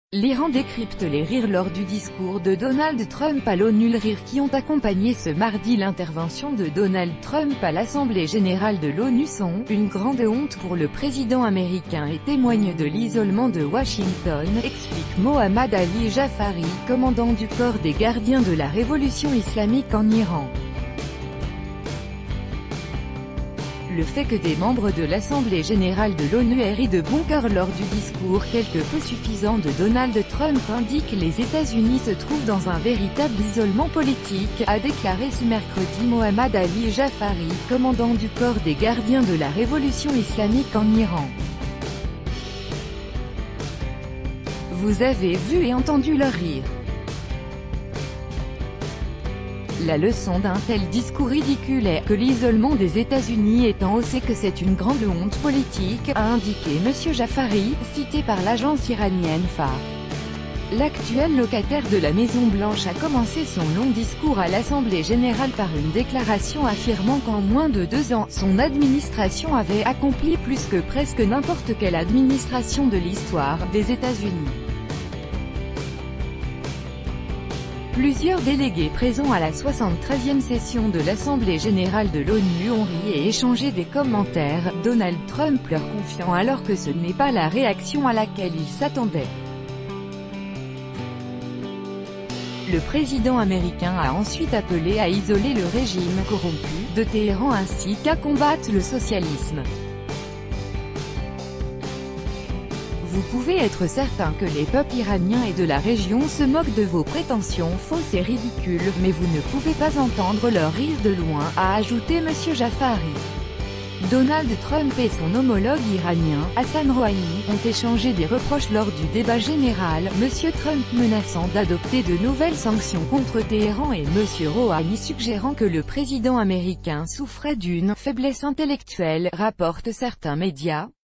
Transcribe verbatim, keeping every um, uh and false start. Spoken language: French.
L'Iran décrypte les rires lors du discours de Donald Trump à l'ONU. Les rires qui ont accompagné ce mardi l'intervention de Donald Trump à l'Assemblée générale de l'ONU sont une grande honte pour le président américain et témoignent de l'isolement de Washington, explique Mohammad Ali Jafari, commandant du corps des gardiens de la révolution islamique en Iran. Le fait que des membres de l'Assemblée générale de l'ONU aient ri de bon cœur lors du discours quelque peu suffisant de Donald Trump indique que les États-Unis se trouvent dans un véritable isolement politique, a déclaré ce mercredi Mohammad Ali Jafari, commandant du corps des gardiens de la révolution islamique en Iran. Vous avez vu et entendu leur rire. La leçon d'un tel discours ridicule est que l'isolement des États-Unis est en hausse et que c'est une grande honte politique, a indiqué M. Jafari, cité par l'agence iranienne F A. L'actuel locataire de la Maison-Blanche a commencé son long discours à l'Assemblée générale par une déclaration affirmant qu'en moins de deux ans, son administration avait accompli plus que presque n'importe quelle administration de l'histoire des États-Unis. Plusieurs délégués présents à la soixante-treizième session de l'Assemblée générale de l'ONU ont ri et échangé des commentaires, Donald Trump leur confiant alors que ce n'est pas la réaction à laquelle il s'attendait. Le président américain a ensuite appelé à isoler le régime corrompu de Téhéran ainsi qu'à combattre le socialisme. Vous pouvez être certain que les peuples iraniens et de la région se moquent de vos prétentions fausses et ridicules, mais vous ne pouvez pas entendre leur rire de loin, a ajouté M. Jafari. Donald Trump et son homologue iranien, Hassan Rouhani, ont échangé des reproches lors du débat général, M. Trump menaçant d'adopter de nouvelles sanctions contre Téhéran et M. Rouhani suggérant que le président américain souffrait d'une « faiblesse intellectuelle », rapportent certains médias.